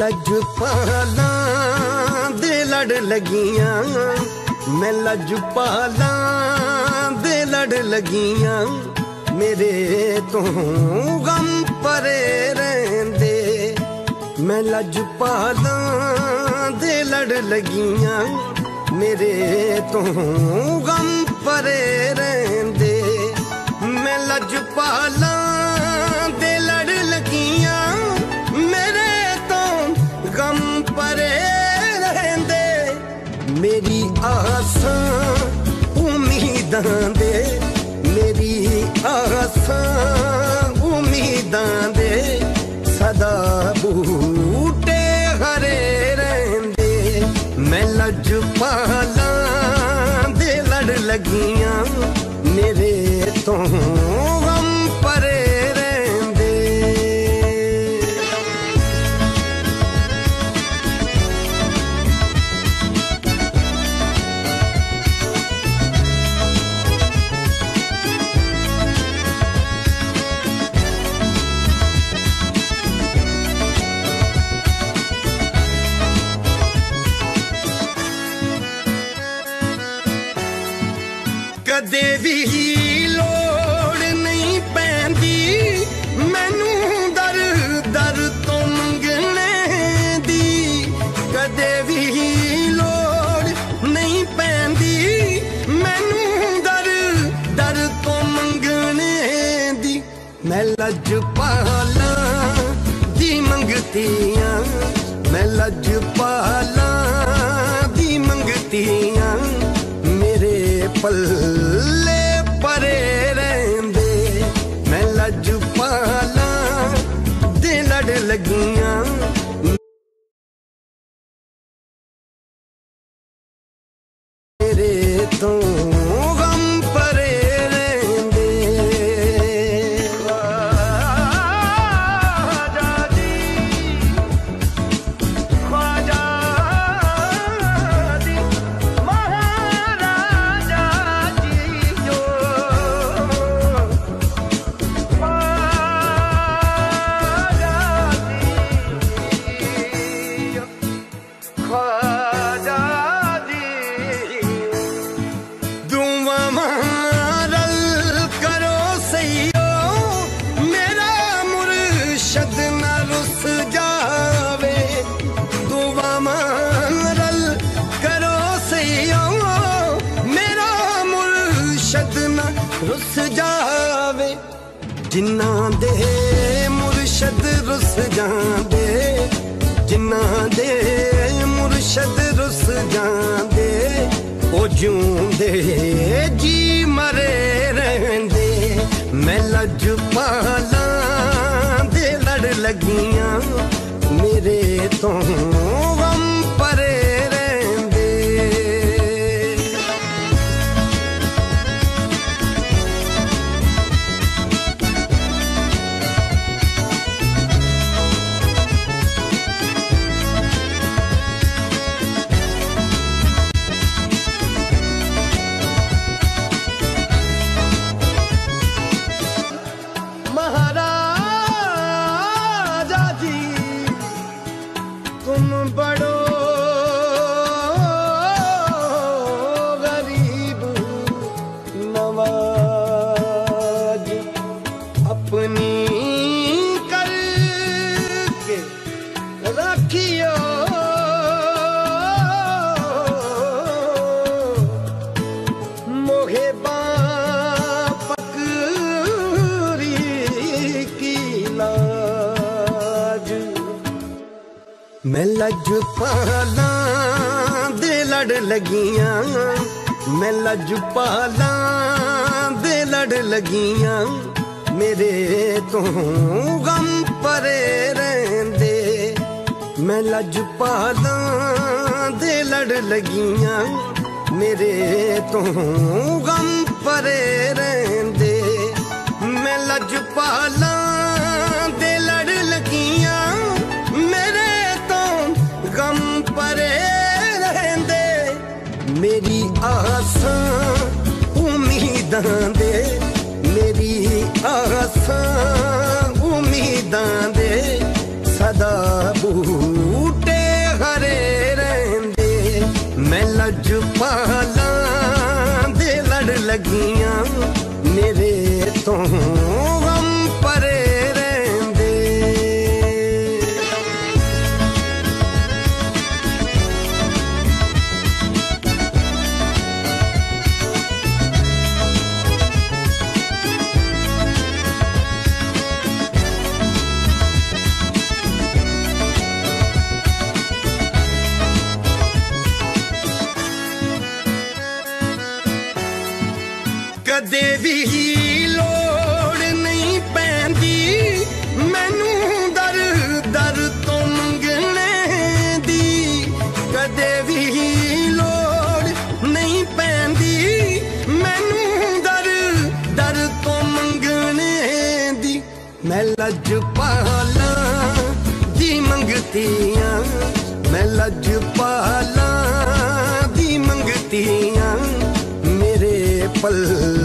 लजपाला दे लड़ लगियां, मैं लजपाला दे लड़ लगियां, मेरे तो गम परे रहंदे। मैं लजपाला दे लड़ लगियां, मेरे तो गम परे रहंदे। मैं लजपाला दे लड़ लगियां, मेरे तो गम परे रहंदे। मेरी आसां उम्मीदां दे, मेरी आसां उम्मीदां दे, सदा बूटे हरे रहंदे। मैं लजपाला दे लड़ लगियां, मेरे तो गम परे रहंदे। कदे भी लोड़ नहीं पैंदी मैनू दर दर तो मंगने दी। कदे भी लोड़ नहीं पैंदी मैनू दर दर तो मंगने दी। मैं लजपाला दी मंगतियां, मैं लजपाला दी मंगतियां, मेरे पल्ले परे रहंदे। मैं लजपाला दे लड़ लगियां, मेरे तो गम परे रहंदे। ख्वाजा जी, ख्वाजा जी, महाराजा जी जो। ख्वाजा जी, ख्वाजा जी, दुआ मारल करो सैयो, मेरा मुर्शद न रुस जावे। दुआ मारल करो सैयो, मेरा मुर्शद न रुस जावे। जिन्ना दे मुर्शद रुस जांदे, जिन्ना दे मुर्शद रुस जांदे, ओ जूंदे जी मरे रहंदे। मैं लजपाला दे लड़ लगियां, मेरे तो गम परे रहंदे। महाराजा जी, तुम बड़ो गरीब नवाज, अपनी करके रखियो मोहे पकड़ी की लाज। मैं लजपाला दे लड़ लगियां, मैं लजपाला दे लड़ लगियां, मेरे तो गम परे रहंदे। मैं लजपाला दे लड़ लगियां, मेरे तो गम परे रहंदे। मैं लजपाला दे लड़ लगियां, मेरे तो गम परे रहंदे। मेरी आसां उम्मीदां दे, मेरी आसां उम्मीदां दे, सदा दा बूटे हरे रहंदे मैं लजपाला दे लड़ लगियां मेरे तो गम परे रहंदे कदे भी लोड़ नहीं पैंदी मैनू दर दर तो मंगने दी कदे भी लोड़ नहीं पैंदी मैनू दर दर तो मंगने दी मैं लजपाला दी मंगतियां मैं लजपाला दी मंगतियां मेरे पल